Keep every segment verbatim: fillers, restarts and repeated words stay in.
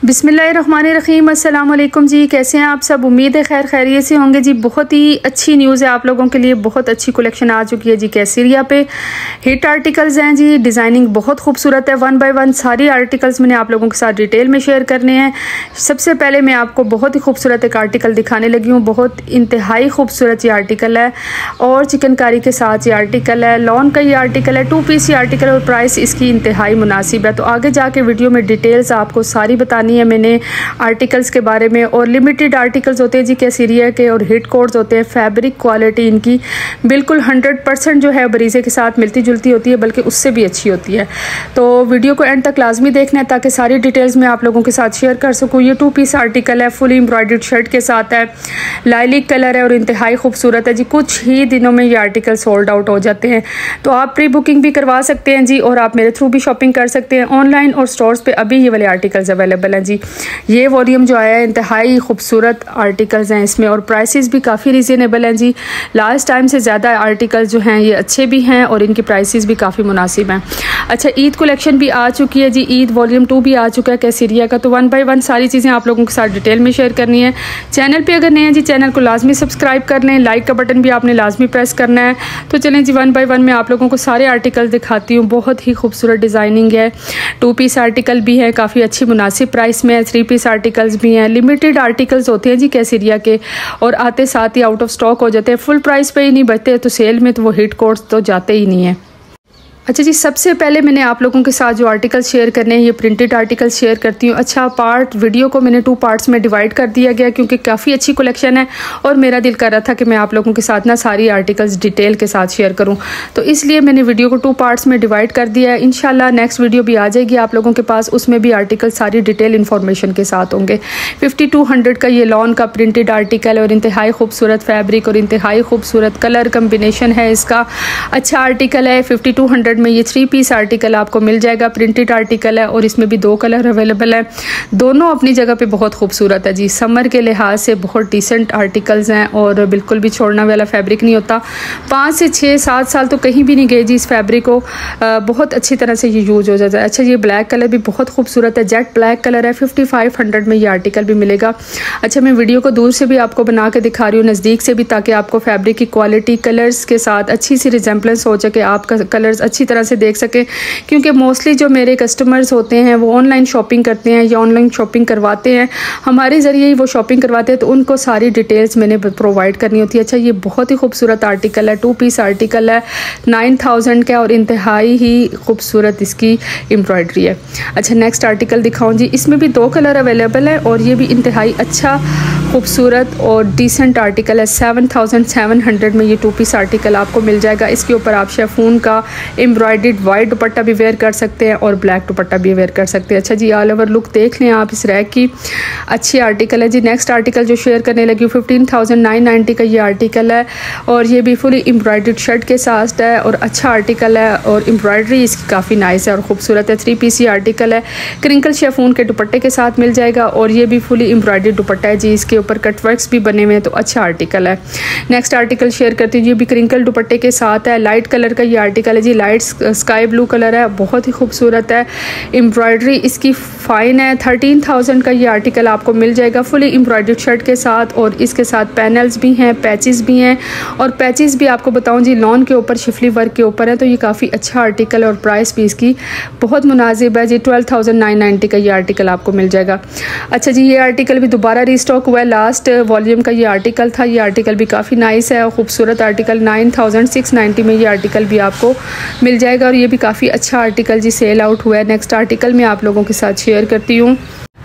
बिस्मिल्लाहिर्रहमानिर्रहीम। अस्सलाम वालेकुम जी, कैसे हैं आप सब? उम्मीद है खैर खैरियत से होंगे जी। बहुत ही अच्छी न्यूज़ है आप लोगों के लिए, बहुत अच्छी कलेक्शन आ चुकी है जी कैसरिया पे। हिट आर्टिकल्स हैं जी, डिज़ाइनिंग बहुत खूबसूरत है। वन बाय वन सारी आर्टिकल्स मैंने आप लोगों के साथ डिटेल में शेयर करने हैं। सबसे पहले मैं आपको बहुत ही खूबसूरत एक आर्टिकल दिखाने लगी हूँ। बहुत इंतहाई खूबसूरत ये आर्टिकल है और चिकनकारी के साथ ये आर्टिकल है। लॉन का ये आर्टिकल है, टू पीस ये आर्टिकल और प्राइस इसकी इंतहाई मुनासिब है। तो आगे जाके वीडियो में डिटेल्स आपको सारी बतानी है मैंने आर्टिकल्स के बारे में। और लिमिटेड आर्टिकल्स होते हैं जी कैसरिया के और हिट कोड्स होते हैं। फैब्रिक क्वालिटी इनकी बिल्कुल हंड्रेड परसेंट जो है बरीज़े के साथ मिलती जुलती होती है, बल्कि उससे भी अच्छी होती है। तो वीडियो को एंड तक लाजमी देखना है ताकि सारी डिटेल्स मैं आप लोगों के साथ शेयर कर सकूँ। ये टू पीस आर्टिकल है, फुली एम्ब्रॉयडर्ड शर्ट के साथ है, लाइलिक कलर है और इंतहाई खूबसूरत है जी। कुछ ही दिनों में ये आर्टिकल सोल्ड आउट हो जाते हैं, तो आप प्री बुकिंग भी करवा सकते हैं जी और आप मेरे थ्रू भी शॉपिंग कर सकते हैं। ऑनलाइन और स्टोर्स पे अभी ये वाले आर्टिकल्स अवेलेबल हैं जी। ये वॉल्यूम जो आया है इंतहाई खूबसूरत आर्टिकल्स हैं इसमें और प्राइसेस भी काफ़ी रीज़नेबल हैं जी। लास्ट टाइम से ज़्यादा आर्टिकल्स जो हैं ये अच्छे भी हैं और इनकी प्राइसेस भी काफ़ी मुनासिब हैं। अच्छा, ईद कलेक्शन भी आ चुकी है जी, ईद वॉल्यूम टू भी आ चुका है कैसरिया का। तो वन बाय वन सारी चीज़ें आप लोगों के साथ डिटेल में शेयर करनी है। चैनल पर अगर नए हैं जी, चैनल को लाजमी सब्सक्राइब कर लें, लाइक का बटन भी आपने लाजमी प्रेस करना है। तो चलें जी, वन बाय वन मैं आप लोगों को सारे आर्टिकल दिखाती हूँ। बहुत ही खूबसूरत डिज़ाइनिंग है, टू पीस आर्टिकल भी है, काफ़ी अच्छी मुनासिब प्राइस में है। थ्री पीस आर्टिकल्स भी हैं, लिमिटेड आर्टिकल्स होते हैं जी कैसरिया के और आते साथ ही आउट ऑफ स्टॉक हो जाते हैं। फुल प्राइस पे ही नहीं बचते, तो सेल में तो वो हिट कोड्स तो जाते ही नहीं है। अच्छा जी, सबसे पहले मैंने आप लोगों के साथ जो आर्टिकल शेयर करने हैं ये प्रिंटेड आर्टिकल शेयर करती हूँ। अच्छा, पार्ट वीडियो को मैंने टू पार्ट्स में डिवाइड कर दिया गया क्योंकि काफ़ी अच्छी कलेक्शन है और मेरा दिल कर रहा था कि मैं आप लोगों के साथ ना सारी आर्टिकल्स डिटेल के साथ शेयर करूँ, तो इसलिए मैंने वीडियो को टू पार्ट्स में डिवाइड कर दिया है। इंशाल्लाह नेक्स्ट वीडियो भी आ जाएगी आप लोगों के पास, उसमें भी आर्टिकल सारी डिटेल इन्फॉर्मेशन के साथ होंगे। फिफ्टी टू हंड्रेड का ये लॉन का प्रिंटेड आर्टिकल और इंतहाई खूबसूरत फैब्रिक और इंतहाई खूबसूरत कलर कम्बिनेशन है इसका। अच्छा आर्टिकल है। फिफ्टी टू हंड्रेड में ये थ्री पीस आर्टिकल आपको मिल जाएगा, प्रिंटेड आर्टिकल है और इसमें भी दो कलर अवेलेबल है। दोनों अपनी जगह पे बहुत खूबसूरत है जी। समर के लिहाज से बहुत डिसेंट आर्टिकल्स हैं और बिल्कुल भी छोड़ने वाला फैब्रिक नहीं होता। पाँच से छः सात साल तो कहीं भी नहीं गए जी इस फैब्रिक को, आ, बहुत अच्छी तरह से ये यूज हो जाता है। अच्छा, ये ब्लैक कलर भी बहुत खूबसूरत है, जेट ब्लैक कलर है। फिफ्टी फाइव हंड्रेड में ये आर्टिकल भी मिलेगा। अच्छा, मैं वीडियो को दूर से भी आपको बना के दिखा रही हूँ, नज़दीक से भी, ताकि आपको फैब्रिक की क्वालिटी कलर्स के साथ अच्छी सी रिजेम्बलेंस हो सके, आप कलर्स अच्छी तरह से देख सकें। क्योंकि मोस्टली जो मेरे कस्टमर्स होते हैं वो ऑनलाइन शॉपिंग करते हैं या ऑनलाइन शॉपिंग करवाते हैं, हमारे ज़रिए ही वो शॉपिंग करवाते हैं, तो उनको सारी डिटेल्स मैंने प्रोवाइड करनी होती है। अच्छा, ये बहुत ही खूबसूरत आर्टिकल है, टू पीस आर्टिकल है, नाइन थाउजेंड का और इंतहाई ही खूबसूरत इसकी एम्ब्रॉयडरी है। अच्छा, नेक्स्ट आर्टिकल दिखाऊँ जी। इसमें भी दो कलर अवेलेबल है और ये भी इंतहाई अच्छा खूबसूरत और डिसेंट आर्टिकल है। सेवन थाउजेंड सेवन हंड्रेड में ये टू पीस आर्टिकल आपको मिल जाएगा। इसके ऊपर आप शेफून का एम्ब्रॉयडर्ड वाइट दुपट्टा भी वेयर कर सकते हैं और ब्लैक दुपट्टा भी वेयर कर सकते हैं। अच्छा जी, ऑल ओवर लुक देख लें आप इस रैक की, अच्छी आर्टिकल है जी। नेक्स्ट आर्टिकल जो शेयर करने लगी फिफ्टीन थाउजेंड नाइन नाइन्टी का ये आर्टिकल है और ये भी फुली एम्ब्रॉयडर्ड शर्ट के साथ है और अच्छा आर्टिकल है और एम्ब्रॉयडरी इसकी काफ़ी नाइस है और खूबसूरत है। थ्री पीस ये आर्टिकल है, क्रिंकल शेफून के दुपट्टे के साथ मिल जाएगा और ये भी फुली एम्ब्रॉयडर्ड दुपट्टा है जी। इसके ऊपर कट वर्क्स भी बने हुए हैं, तो अच्छा आर्टिकल है। नेक्स्ट आर्टिकल शेयर करती हूँ, ये भी क्रिंकल दुपट्टे के साथ है, लाइट कलर का ये आर्टिकल है जी, लाइट स्काई ब्लू कलर है, बहुत ही खूबसूरत है। एम्ब्रॉयडरी इसकी फाइन है। थर्टीन थाउजेंड का ये आर्टिकल आपको मिल जाएगा फुली एम्ब्रॉयडर्ड शर्ट के साथ और इसके साथ पैनल्स भी हैं, पैचेस भी हैं और पैचेस भी आपको बताऊं जी लॉन के ऊपर शिफली वर्क के ऊपर है, तो ये काफ़ी अच्छा आर्टिकल और प्राइस भी इसकी बहुत मुनासिब है जी। ट्वेल्व थाउजेंड नाइन नाइन्टी का ये आर्टिकल आपको मिल जाएगा। अच्छा जी, ये आर्टिकल भी दोबारा रीस्टॉक हुआ है, लास्ट वॉल्यूम का ये आर्टिकल था। ये आर्टिकल भी काफ़ी नाइस है और खूबसूरत article. Nine thousand six ninety में ये आर्टिकल भी आपको मिल जाएगा और ये भी काफ़ी अच्छा आर्टिकल जी सेल आउट हुआ है। नेक्स्ट आर्टिकल मैं आप लोगों के साथ शेयर करती हूँ।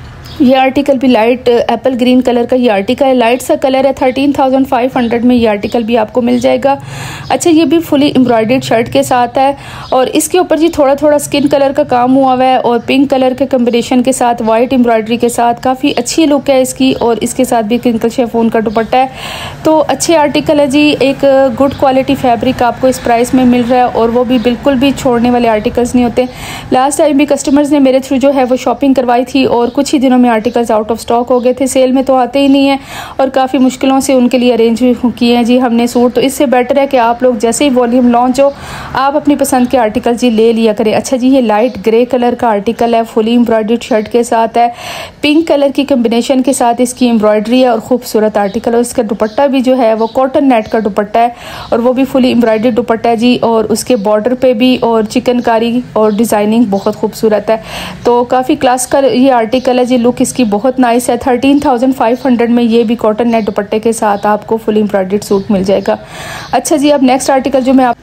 ये आर्टिकल भी लाइट एप्पल ग्रीन कलर का ये आर्टिकल है, लाइट सा कलर है। थर्टीन थाउजेंड फाइव हंड्रेड में ये आर्टिकल भी आपको मिल जाएगा। अच्छा, ये भी फुली एम्ब्रॉयडर्ड शर्ट के साथ है और इसके ऊपर जी थोड़ा थोड़ा स्किन कलर का काम हुआ हुआ है और पिंक कलर के कम्बिनेशन के साथ वाइट एम्ब्रॉयडरी के साथ काफ़ी अच्छी लुक है इसकी और इसके साथ भी क्रिंकल शेफून का दुपट्टा है, तो अच्छे आर्टिकल है जी। एक गुड क्वालिटी फैब्रिक आपको इस प्राइस में मिल रहा है और वो भी बिल्कुल भी छोड़ने वाले आर्टिकल्स नहीं होते। लास्ट टाइम भी कस्टमर्स ने मेरे थ्रू जो है वो शॉपिंग करवाई थी और कुछ ही दिनों में में आर्टिकल्स आउट ऑफ स्टॉक हो गए थे, सेल में तो आते ही नहीं है और काफ़ी मुश्किलों से उनके लिए अरेंज किए हैं जी हमने सूट। तो इससे बेटर है कि आप लोग जैसे ही वॉल्यूम लॉन्च हो आप अपनी पसंद के आर्टिकल जी ले लिया करें। अच्छा जी, ये लाइट ग्रे कलर का आर्टिकल है, फुली एम्ब्रॉयडर्ड शर्ट के साथ है, पिंक कलर की कम्बिनेशन के साथ इसकी एम्ब्रॉयडरी है और खूबसूरत आर्टिकल है। इसका दुपट्टा भी जो है वो कॉटन नेट का दुपट्टा है और वो भी फुली एम्ब्रॉयडर्ड दुपट्टा है जी, और उसके बॉर्डर पे भी और चिकनकारी और डिज़ाइनिंग बहुत खूबसूरत है। तो काफ़ी क्लास का ये आर्टिकल है जी, लुक इसकी बहुत नाइस है। थर्टीन थाउजेंड फाइव हंड्रेड में ये भी कॉटन नेट दुपट्टे के साथ आपको फुली एम्ब्रॉयडर्ड सूट मिल जाएगा। अच्छा जी, अब नेक्स्ट आर्टिकल जो मैं आप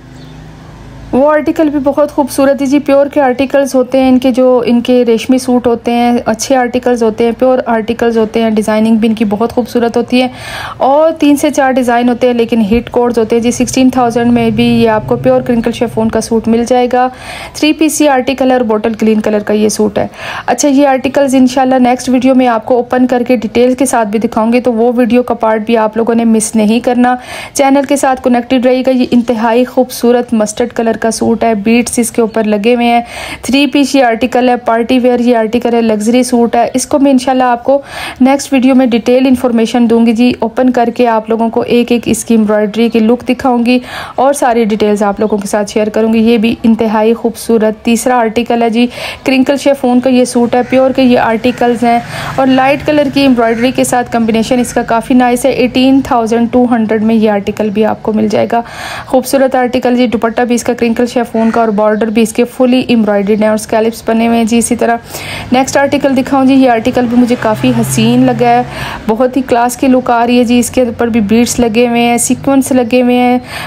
वो आर्टिकल भी बहुत खूबसूरत है जी। प्योर के आर्टिकल्स होते हैं इनके, जो इनके रेशमी सूट होते हैं, अच्छे आर्टिकल्स होते हैं, प्योर आर्टिकल्स होते हैं। डिज़ाइनिंग भी इनकी बहुत खूबसूरत होती है और तीन से चार डिज़ाइन होते हैं, लेकिन हिट कोड्स होते हैं जी। सिक्सटीन थाउजेंड में भी ये आपको प्योर क्रिंकल शिफॉन का सूट मिल जाएगा। थ्री पीस ये आर्टिकल है और बॉटल ग्रीन कलर का ये सूट है। अच्छा, ये आर्टिकल्स इंशाल्लाह नेक्स्ट वीडियो में आपको ओपन करके डिटेल्स के साथ भी दिखाऊंगी, तो वो वीडियो का पार्ट भी आप लोगों ने मिस नहीं करना। चैनल के साथ कनेक्टेड रहिएगा। ये इंतहाई खूबसूरत मस्टर्ड कलर का सूट है, बीट्स इसके ऊपर लगे हुए हैं। थ्री पीस ये आर्टिकल है, पार्टी वेयर ये आर्टिकल है, लग्जरी सूट है। इसको मैं इंशाल्लाह आपको नेक्स्ट वीडियो में डिटेल इन्फॉर्मेशन दूंगी जी, ओपन करके आप लोगों को एक एक इसकी एम्ब्रॉयडरी की लुक दिखाऊंगी और सारी डिटेल्स आप लोगों के साथ शेयर करूंगी। ये भी इंतहाई खूबसूरत तीसरा आर्टिकल है जी, क्रिंकल शिफॉन का ये सूट है, प्योर के ये आर्टिकल्स हैं और लाइट कलर की एम्ब्रॉयडरी के साथ कम्बिनेशन इसका काफ़ी नाइस है। एटीन थाउजेंड टू हंड्रेड में ये आर्टिकल भी आपको मिल जाएगा। खूबसूरत आर्टिकल जी, दुपट्टा भी इसका क्रिंकल शिफॉन का और बॉर्डर भी इसके फुली एम्ब्रॉयडर्ड है और स्कैलिप्स बने हुए हैं जी। इसी तरह नेक्स्ट आर्टिकल दिखाऊं जी, ये आर्टिकल भी मुझे काफ़ी हसीन लगा है, बहुत ही क्लास की लुक आ रही है जी। इसके ऊपर भी बीड्स लगे हुए हैं, सीक्वेंस लगे हुए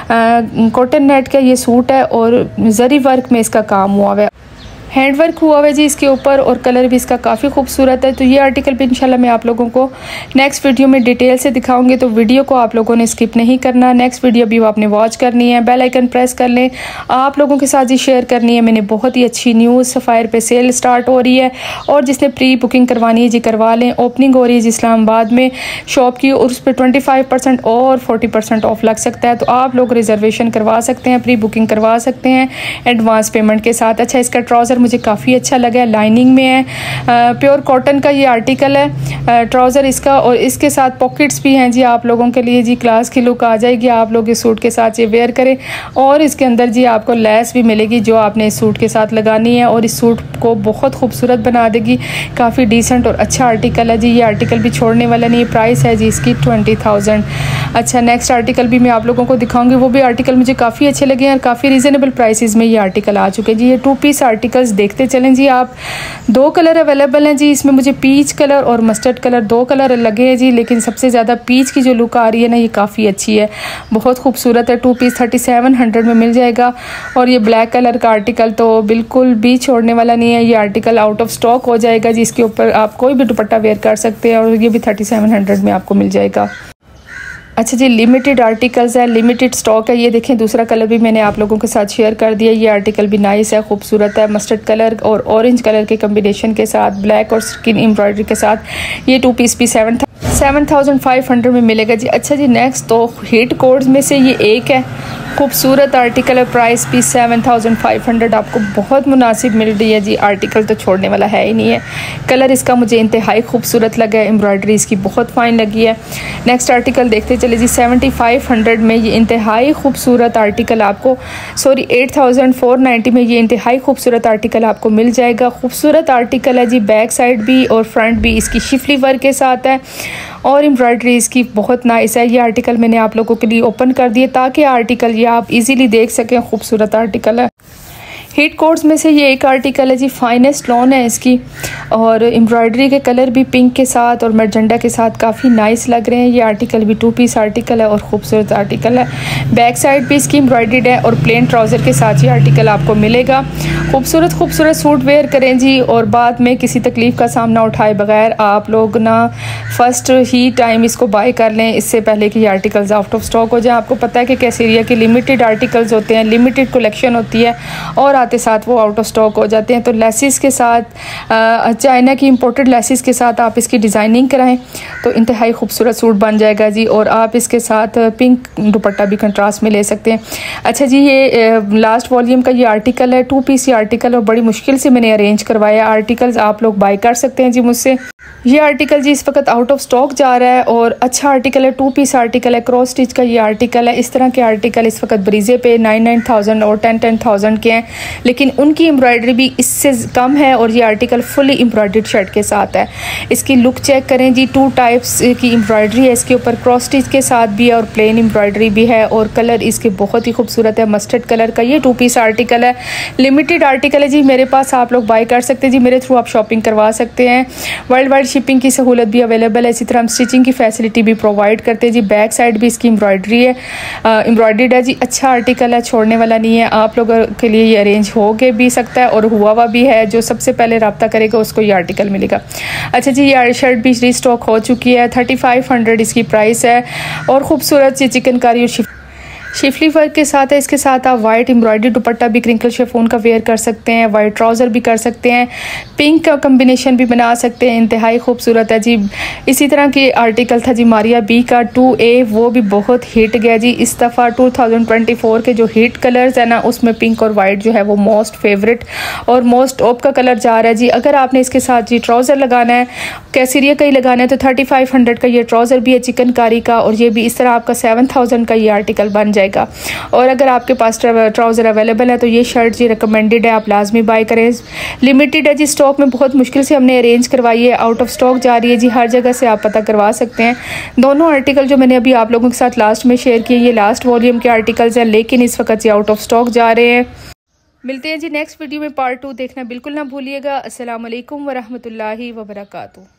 हैं, कॉटन नेट का ये सूट है और जरी वर्क में इसका काम हुआ है, हैंड वर्क हुआ हुआ है जी इसके ऊपर और कलर भी इसका काफ़ी खूबसूरत है। तो ये आर्टिकल भी इंशाल्लाह मैं आप लोगों को नेक्स्ट वीडियो में डिटेल से दिखाऊंगी, तो वीडियो को आप लोगों ने स्किप नहीं करना। नेक्स्ट वीडियो भी आपने वॉच करनी है, बेल आइकन प्रेस कर लें, आप लोगों के साथ जी शेयर करनी है। मैंने बहुत ही अच्छी न्यूज़, सफ़ायर पे सेल स्टार्ट हो रही है और जिसने प्री बुकिंग करवानी है जी करवा लें। ओपनिंग हो रही है जी इस्लामाबाद में शॉप की और उस पर ट्वेंटी फाइव परसेंट और फोर्टी परसेंट ऑफ लग सकता है, तो आप लोग रिजर्वेशन करवा सकते हैं, प्री बुकिंग करवा सकते हैं एडवांस पेमेंट के साथ। अच्छा, इसका ट्राउज़र मुझे काफ़ी अच्छा लगा है, लाइनिंग में है, प्योर कॉटन का ये आर्टिकल है ट्राउज़र इसका और इसके साथ पॉकेट्स भी हैं जी आप लोगों के लिए जी। क्लास की लुक आ जाएगी, आप लोग इस सूट के साथ ये वेयर करें और इसके अंदर जी आपको लेस भी मिलेगी जो आपने इस सूट के साथ लगानी है और इस सूट को बहुत खूबसूरत बना देगी। काफ़ी डिसेंट और अच्छा आर्टिकल है जी। ये आर्टिकल भी छोड़ने वाला नहीं, प्राइस है जी इसकी ट्वेंटी थाउजेंड। अच्छा, नेक्स्ट आर्टिकल भी मैं आप लोगों को दिखाऊंगी, वो भी आर्टिकल मुझे काफ़ी अच्छे लगे हैं और काफ़ी रीज़नेबल प्राइसेस में ये आर्टिकल आ चुके हैं जी। ये टू पीस आर्टिकल्स देखते चलें जी आप। दो कलर अवेलेबल हैं जी इसमें, मुझे पीच कलर और मस्टर्ड कलर दो कलर लगे हैं जी, लेकिन सबसे ज़्यादा पीच की जो लुक आ रही है ना ये काफ़ी अच्छी है, बहुत खूबसूरत है। Two piece thirty seven hundred में मिल जाएगा और ये ब्लैक कलर का आर्टिकल तो बिल्कुल भी छोड़ने वाला नहीं है, ये आर्टिकल आउट ऑफ स्टॉक हो जाएगा जी। इसके ऊपर आप कोई भी दुपट्टा वेयर कर सकते हैं और ये भी थर्टी सेवन हंड्रेड में आपको मिल जाएगा। अच्छा जी, लिमिटेड आर्टिकल्स है, लिमिटेड स्टॉक है। ये देखें, दूसरा कलर भी मैंने आप लोगों के साथ शेयर कर दिया। ये आर्टिकल भी नाइस है, खूबसूरत है, मस्टर्ड कलर और ऑरेंज कलर के कम्बिनेशन के साथ, ब्लैक और स्किन एम्ब्रॉयडरी के साथ। ये टू पीस भी seven seven thousand five hundred में मिलेगा जी। अच्छा जी, नेक्स्ट तो हिट कोड्स में से ये एक है, खूबसूरत आर्टिकल है, प्राइस भी सेवन थाउजेंड फाइव हंड्रेड आपको बहुत मुनासिब मिल रही है जी। आर्टिकल तो छोड़ने वाला है ही नहीं है, कलर इसका मुझे इंतहाई खूबसूरत लगा है, एम्ब्रॉयडरी इसकी बहुत फाइन लगी है। नेक्स्ट आर्टिकल देखते चले जी, सेवेंटी फाइव हंड्रेड में ये इंतहाई खूबसूरत आर्टिकल आपको, sorry eight thousand four ninety में ये इंतहाई खूबसूरत आर्टिकल आपको मिल जाएगा। खूबसूरत आर्टिकल है जी, बैक साइड भी और फ्रंट भी इसकी शिफली वर्क के साथ है और एम्ब्रॉयडरी इसकी बहुत नाइस है। ये आर्टिकल मैंने आप लोगों के लिए ओपन कर दिए ताकि आर्टिकल ये आप इजीली देख सकें, खूबसूरत आर्टिकल है। हिट कोड्स में से ये एक आर्टिकल है जी, फाइनेस्ट लॉन है इसकी और एम्ब्रॉयडरी के कलर भी पिंक के साथ और मर्जेंडा के साथ काफ़ी नाइस लग रहे हैं। ये आर्टिकल भी टू पीस आर्टिकल है और ख़ूबसूरत आर्टिकल है। बैक साइड भी इसकी एम्ब्रॉयडर्ड है और प्लेन ट्राउज़र के साथ ये आर्टिकल आपको मिलेगा। खूबसूरत खूबसूरत सूट वेयर करें जी और बाद में किसी तकलीफ़ का सामना उठाए बगैर आप लोग ना फर्स्ट ही टाइम इसको बाय कर लें, इससे पहले कि ये आर्टिकल्स आउट ऑफ स्टॉक हो जाए। आपको पता है कि कैसेरिया के लिमिटेड आर्टिकल्स होते हैं, लिमिटेड कलेक्शन होती है और साथ ही साथ वो आउट ऑफ स्टॉक हो जाते हैं। तो लेसिस के साथ, चाइना की इम्पोर्टेड लेसिस के साथ आप इसकी डिज़ाइनिंग कराएं तो इंतहाई खूबसूरत सूट बन जाएगा जी। और आप इसके साथ पिंक दुपट्टा भी कंट्रास्ट में ले सकते हैं। अच्छा जी, ये लास्ट वॉल्यूम का ये आर्टिकल है, टू पीस ये आर्टिकल, और बड़ी मुश्किल से मैंने अरेंज करवाया। आर्टिकल्स आप लोग बाय कर सकते हैं जी मुझसे। ये आर्टिकल जी इस वक्त आउट ऑफ स्टॉक जा रहा है और अच्छा आर्टिकल है, टू पीस आर्टिकल है, क्रॉस स्टिच का ये आर्टिकल है। इस तरह के आर्टिकल इस वक्त ब्रीजे पे नाइन नाइन थाउजेंड और टेन टेन थाउजेंड के हैं, लेकिन उनकी एम्ब्रॉयडरी भी इससे कम है और ये आर्टिकल फुली एम्ब्रॉयडर्ड शर्ट के साथ है। इसकी लुक चेक करें जी, टू टाइप्स की एम्ब्रॉयडरी है इसके ऊपर, क्रॉस स्टिच के साथ भी है और प्लेन एम्ब्रॉयडरी भी है, और कलर इसके बहुत ही खूबसूरत है, मस्टर्ड कलर का। ये टू पीस आर्टिकल है, लिमिटेड आर्टिकल है जी मेरे पास, आप लोग बाय कर सकते हैं जी, मेरे थ्रू आप शॉपिंग करवा सकते हैं। वर्ल्ड वाइड शिपिंग की सहूलत भी अवेलेबल है। इसी तरह हम स्टिचिंग की फैसिलिटी भी प्रोवाइड करते हैं जी। बैक साइड भी इसकी एम्ब्रॉयडरी है, एम्ब्रॉयडर्ड है जी। अच्छा आर्टिकल है, छोड़ने वाला नहीं है। आप लोगों के लिए ये अरेंज हो के भी सकता है और हुआ हुआ भी है। जो सबसे पहले रब्ता करेगा उसको ये आर्टिकल मिलेगा। अच्छा जी, ये शर्ट भी रीस्टॉक हो चुकी है, थर्टी फाइव हंड्रेड इसकी प्राइस है और खूबसूरत ये चिकनकारी और शिफली वर्क के साथ है। इसके साथ आप वाइट एम्ब्रॉयडरी दुपट्टा भी क्रिंकल शिफॉन का वेयर कर सकते हैं, वाइट ट्राउज़र भी कर सकते हैं, पिंक का कम्बिनेशन भी बना सकते हैं, इंतहाई खूबसूरत है जी। इसी तरह की आर्टिकल था जी मारिया बी का टू ए, वो भी बहुत हिट गया जी। इस दफ़ा टू थाउजेंड ट्वेंटी फोर के जो हिट कलर्स है ना, उसमें पिंक और वाइट जो है वो मोस्ट फेवरेट और मोस्ट टॉप का कलर जा रहा है जी। अगर आपने इसके साथ जी ट्राउज़र लगाना है, कैसरिया का ही लगाना है, तो थर्टी फाइव हंड्रेड का ये ट्राउज़र भी है चिकनकारी का, और ये भी इस तरह आपका सेवन थाउजेंड का ये आर्टिकल बन जाएगा। और अगर आपके पास ट्राउज़र अवेलेबल है तो ये शर्ट जी रिकमेंडेड है, आप लाजमी बाय करें। लिमिटेड है जी, स्टॉक में बहुत मुश्किल से हमने अरेंज करवाई है, आउट ऑफ स्टॉक जा रही है जी, हर जगह से आप पता करवा सकते हैं। दोनों आर्टिकल जो मैंने अभी आप लोगों के साथ लास्ट में शेयर किए, ये लास्ट वॉल्यूम के आर्टिकल्स हैं, लेकिन इस वक्त ये आउट ऑफ स्टॉक जा रहे हैं। मिलते हैं जी नेक्स्ट वीडियो में, पार्ट टू देखना बिल्कुल ना भूलिएगा। अस्सलाम वालेकुम वरहमतुल्लाहि वबरकातुहू।